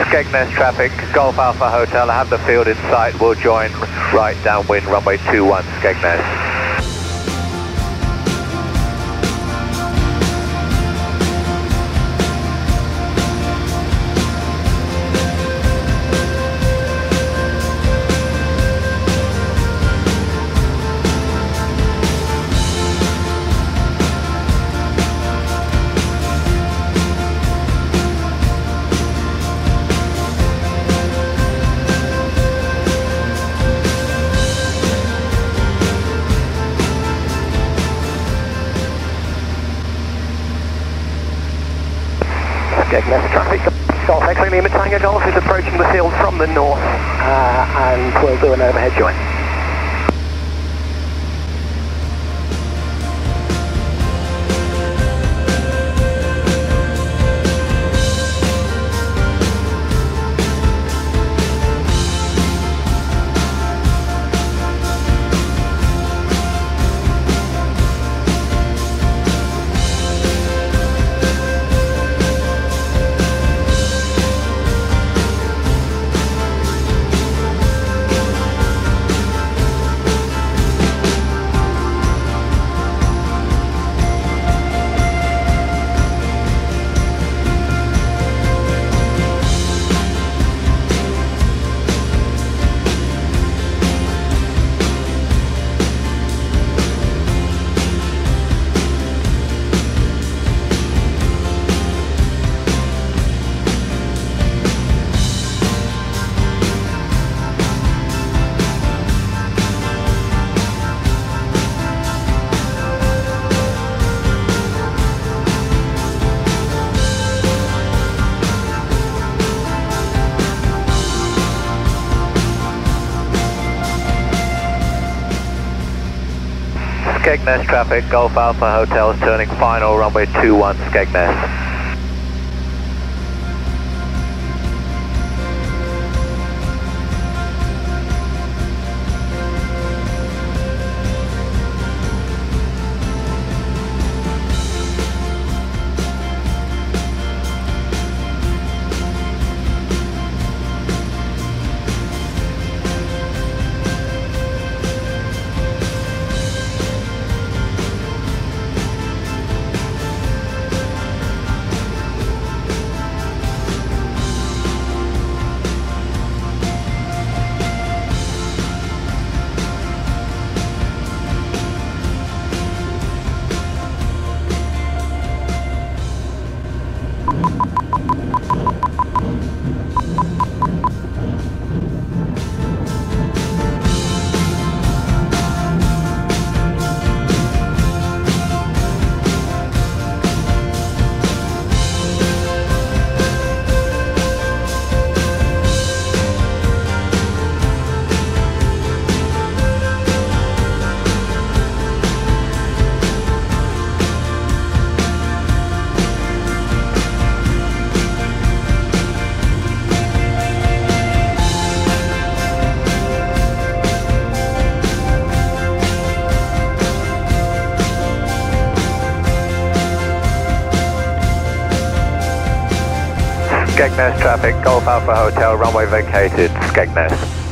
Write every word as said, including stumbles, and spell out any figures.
Skegness traffic, Golf Alpha Hotel, I have the field in sight, we'll join right downwind, runway two one, Skegness. Skegness traffic, Golf X-ray Lima Tango Golf is approaching the field from the north, uh, and we'll do an overhead join. Skegness traffic, Golf Alpha Hotels turning final, runway two one, Skegness. Skegness traffic, Golf Alpha Hotel, runway vacated, Skegness.